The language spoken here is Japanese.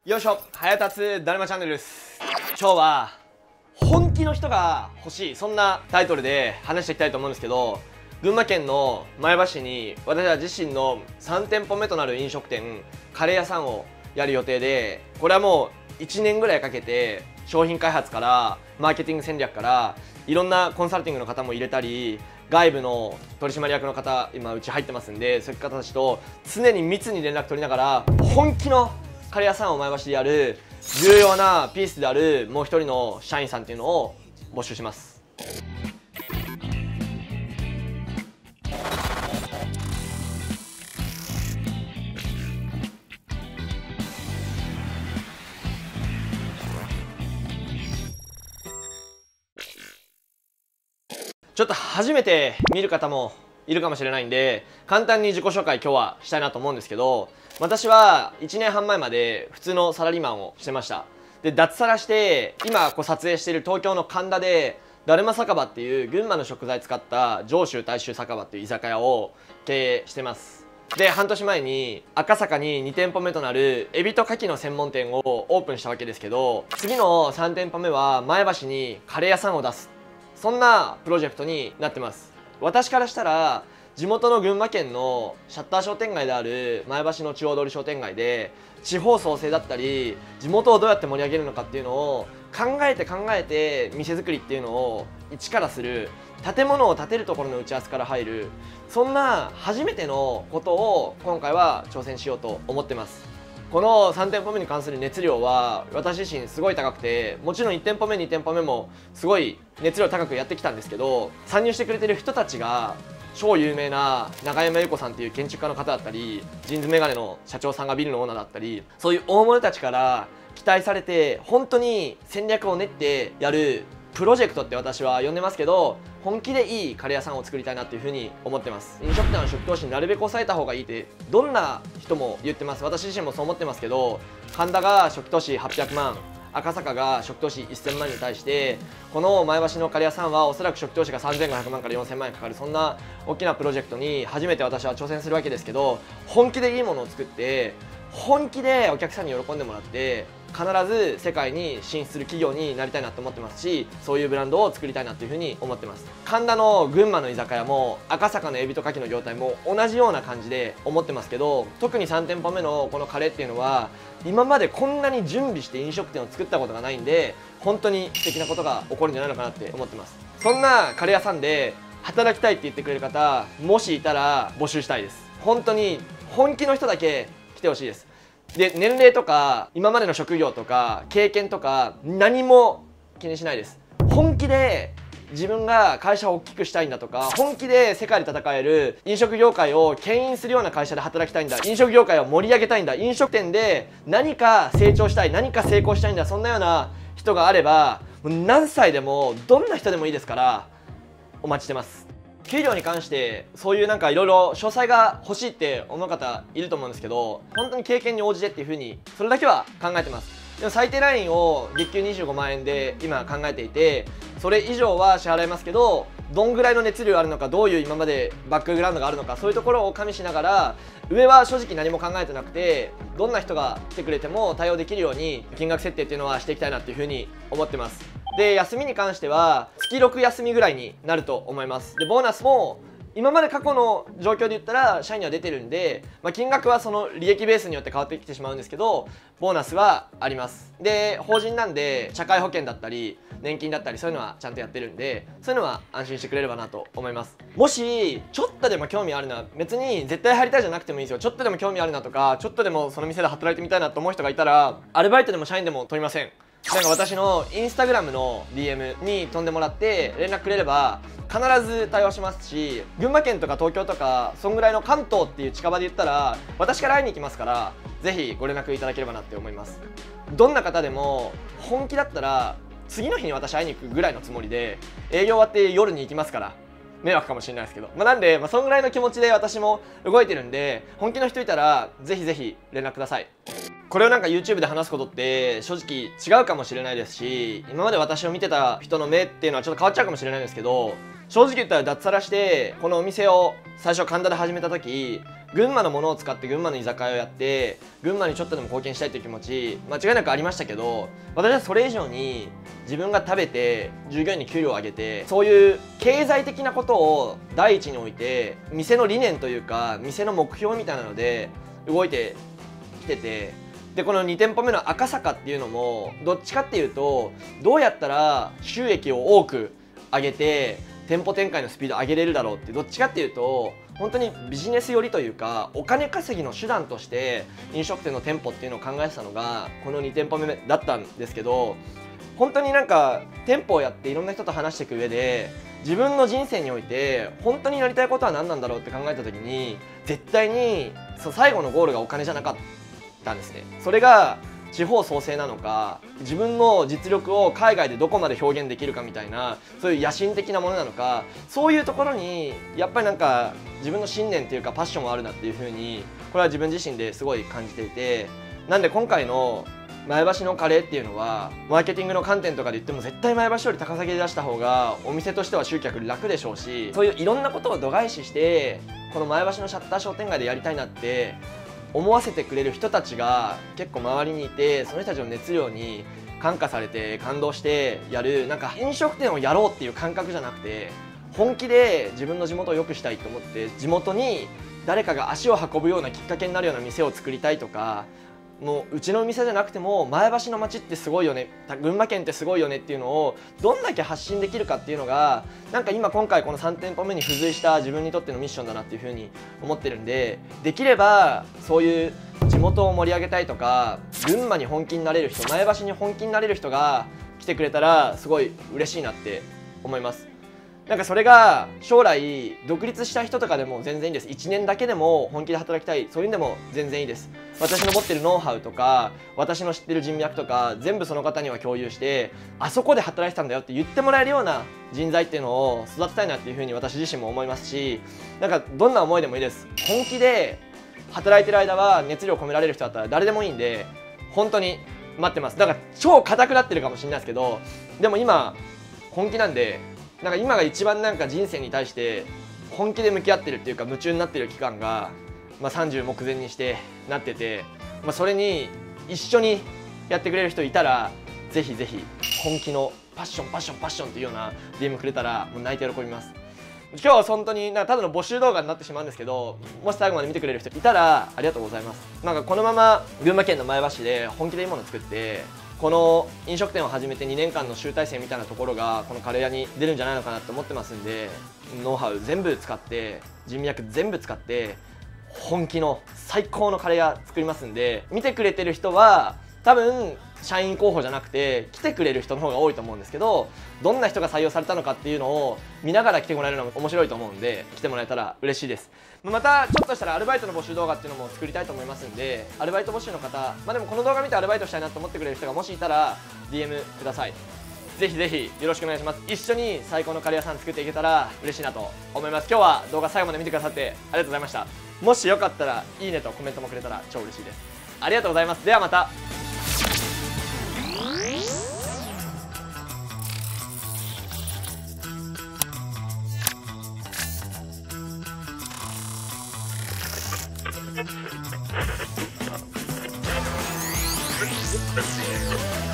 よいしょ、早立だるまチャンネルです。今日は本気の人が欲しい、そんなタイトルで話していきたいと思うんですけど、群馬県の前橋市に私は自身の3店舗目となる飲食店カレー屋さんをやる予定で、これはもう1年ぐらいかけて商品開発からマーケティング戦略からいろんなコンサルティングの方も入れたり、外部の取締役の方今うち入ってますんで、そういう方たちと常に密に連絡取りながら本気のカレー屋さんを前橋でやる重要なピースであるもう一人の社員さんっていうのを募集します。ちょっと初めて見る方もいるかもしれないんで、簡単に自己紹介今日はしたいなと思うんですけど、私は1年半前まで普通のサラリーマンをしてました。で、脱サラして今撮影している東京の神田でだるま酒場っていう群馬の食材使った上州大衆酒場っていう居酒屋を経営してます。で、半年前に赤坂に2店舗目となるエビと牡蠣の専門店をオープンしたわけですけど、次の3店舗目は前橋にカレー屋さんを出す、そんなプロジェクトになってます。私からしたら地元の群馬県のシャッター商店街である前橋の中央通り商店街で地方創生だったり地元をどうやって盛り上げるのかっていうのを考えて店作りっていうのを一からする、建物を建てるところの打ち合わせから入る、そんな初めてのことを今回は挑戦しようと思ってます。この3店舗目に関する熱量は私自身すごい高くて、もちろん1店舗目2店舗目もすごい熱量高くやってきたんですけど、参入してくれてる人たちが超有名な永山優子さんっていう建築家の方だったり、ジーンズメガネの社長さんがビルのオーナーだったり、そういう大物たちから期待されて本当に戦略を練ってやるプロジェクトって私は呼んでますけど、本気でいいカレー屋さんを作りたいなっていうふうに思ってます。飲食店の初期投資になるべく抑えた方がいいってどんな人も言ってます。私自身もそう思ってますけど、神田が初期投資800万、赤坂が初期投資1000万に対して、この前橋のカレー屋さんはおそらく初期投資が3500万から4000万円かかる、そんな大きなプロジェクトに初めて私は挑戦するわけですけど、本気でいいものを作って本気でお客さんに喜んでもらって必ず世界に進出する企業になりたいなと思ってますし、そういうブランドを作りたいなというふうに思ってます。神田の群馬の居酒屋も赤坂のエビと牡蠣の業態も同じような感じで思ってますけど、特に3店舗目のこのカレーっていうのは今までこんなに準備して飲食店を作ったことがないんで、本当に素敵なことが起こるんじゃないのかなって思ってます。そんなカレー屋さんで働きたいって言ってくれる方もしいたら募集したいです。本当に本気の人だけ来てほしいです。で、年齢とか今までの職業とか経験とか何も気にしないです。本気で自分が会社を大きくしたいんだとか、本気で世界で戦える飲食業界を牽引するような会社で働きたいんだ、飲食業界を盛り上げたいんだ、飲食店で何か成長したい、何か成功したいんだ、そんなような人があれば何歳でもどんな人でもいいですからお待ちしてます。給料に関してそういうなんかいろいろ詳細が欲しいって思う方いると思うんですけど、本当に経験に応じてっていう風にそれだけは考えてます。でも最低ラインを月給25万円で今考えていて、それ以上は支払いますけど、どんぐらいの熱量あるのか、どういう今までバックグラウンドがあるのか、そういうところを加味しながら、上は正直何も考えてなくて、どんな人が来てくれても対応できるように金額設定っていうのはしていきたいなっていう風に思ってます。で、休みに関しては月6休みぐらいになると思います。で、ボーナスも今まで過去の状況で言ったら社員には出てるんで、金額はその利益ベースによって変わってきてしまうんですけど、ボーナスはあります。で、法人なんで社会保険だったり年金だったりそういうのはちゃんとやってるんで、そういうのは安心してくれればなと思います。もしちょっとでも興味あるな、別に絶対入りたいじゃなくてもいいんですよ。ちょっとでも興味あるなとか、ちょっとでもその店で働いてみたいなと思う人がいたら、アルバイトでも社員でも取りません。なんか私のインスタグラムの DM に飛んでもらって連絡くれれば必ず対応しますし、群馬県とか東京とかそんぐらいの関東っていう近場で言ったら私から会いに行きますから、ぜひご連絡いただければなって思います。どんな方でも本気だったら次の日に私会いに行くぐらいのつもりで、営業終わって夜に行きますから、迷惑かもしれないですけど、なんで、そんぐらいの気持ちで私も動いてるんで、本気の人いたらぜひぜひ連絡ください。これをなんか YouTube で話すことって正直違うかもしれないですし、今まで私を見てた人の目っていうのはちょっと変わっちゃうかもしれないんですけど、正直言ったら脱サラしてこのお店を最初神田で始めた時、 群馬のものを使って群馬の居酒屋をやって群馬にちょっとでも貢献したいという気持ち間違いなくありましたけど、私はそれ以上に自分が食べて従業員に給料を上げて、そういう経済的なことを第一に置いて店の理念というか店の目標みたいなので動いてきてて、でこの2店舗目の赤坂っていうのもどっちかっていうとどうやったら収益を多く上げて店舗展開のスピード上げれるだろうって、どっちかっていうと本当にビジネス寄りというかお金稼ぎの手段として飲食店の店舗っていうのを考えてたのがこの2店舗目だったんですけど、本当になんか店舗をやっていろんな人と話していく上で自分の人生において本当にやりたいことは何なんだろうって考えた時に絶対に最後のゴールがお金じゃなかったんですね。それが地方創生なのか自分の実力を海外でどこまで表現できるかみたいなそういう野心的なものなのか、そういうところにやっぱりなんか自分の信念っていうかパッションもあるなっていう風にこれは自分自身ですごい感じていて、なんで今回の前橋のカレーっていうのはマーケティングの観点とかで言っても絶対前橋より高崎で出した方がお店としては集客楽でしょうし、そういういろんなことを度外視してこの前橋のシャッター商店街でやりたいなって思わせてくれる人たちが結構周りにいて、その人たちの熱量に感化されて感動してやる、なんか飲食店をやろうっていう感覚じゃなくて本気で自分の地元を良くしたいと思って地元に誰かが足を運ぶようなきっかけになるような店を作りたいとか、もううちの店じゃなくても前橋の街ってすごいよね、群馬県ってすごいよねっていうのをどんだけ発信できるかっていうのがなんか今回この3店舗目に付随した自分にとってのミッションだなっていうふうに思ってるんで、できればそういう地元を盛り上げたいとか群馬に本気になれる人、前橋に本気になれる人が来てくれたらすごい嬉しいなって思います。なんかそれが将来独立した人とかでも全然いいんです。1年だけでも本気で働きたい、そういうのでも全然いいです。私の持ってるノウハウとか私の知ってる人脈とか全部その方には共有して、あそこで働いてたんだよって言ってもらえるような人材っていうのを育てたいなっていうふうに私自身も思いますし、なんかどんな思いでもいいです。本気で働いてる間は熱量込められる人だったら誰でもいいんで本当に待ってます。だから超硬くなってるかもしれないですけど、でも今本気なんで、なんか今が一番なんか人生に対して本気で向き合ってるっていうか夢中になってる期間が、30目前にしてなってて、それに一緒にやってくれる人いたらぜひぜひ本気のパッションパッションパッションっていうような DM くれたらもう泣いて喜びます。今日は本当にただの募集動画になってしまうんですけど、もし最後まで見てくれる人いたらありがとうございます。なんかこのまま群馬県の前橋で本気でいいものを作ってこの飲食店を始めて2年間の集大成みたいなところがこのカレー屋に出るんじゃないのかなと思ってますんで、ノウハウ全部使って人脈全部使って本気の最高のカレー屋作りますんで、見てくれてる人は多分社員候補じゃなくて来てくれる人の方が多いと思うんですけど、どんな人が採用されたのかっていうのを見ながら来てもらえるのも面白いと思うんで来てもらえたら嬉しいです。またちょっとしたらアルバイトの募集動画っていうのも作りたいと思いますんで、アルバイト募集の方、でもこの動画見てアルバイトしたいなと思ってくれる人がもしいたら DM ください。ぜひぜひよろしくお願いします。一緒に最高のカレー屋さん作っていけたら嬉しいなと思います。今日は動画最後まで見てくださってありがとうございました。もしよかったらいいねとコメントもくれたら超嬉しいです。ありがとうございます。ではまた。Let's see.